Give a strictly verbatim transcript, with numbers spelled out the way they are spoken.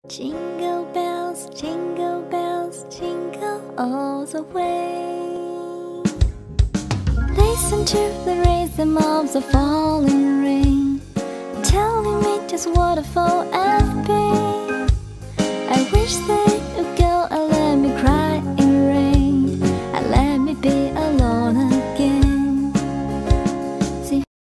Jingle bells, jingle bells, jingle all the way. Listen to the rhythm of the falling rain, telling me just what a fall I've been. I wish that